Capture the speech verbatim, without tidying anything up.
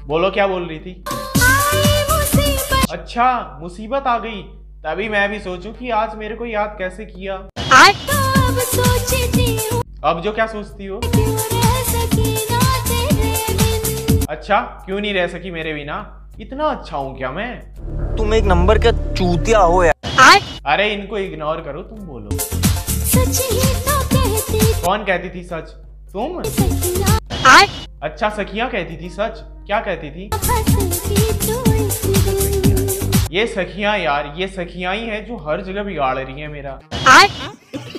बोलो क्या बोल रही थी? अच्छा मुसीबत आ गई, तभी मैं भी सोचूं कि आज मेरे को याद कैसे किया। अब जो क्या सोचती हो? अच्छा क्यों नहीं रह सकी मेरे बिना? इतना अच्छा हूँ क्या मैं? तुम एक नंबर का चूतिया हो यार। अरे इनको इग्नोर करो, तुम बोलो। कौन कहती थी सच? तुम? अच्छा सखियां कहती थी सच? क्या कहती थी? ये सखियां यार, ये सखियां ही हैं जो हर जगह बिगाड़ रही हैं मेरा।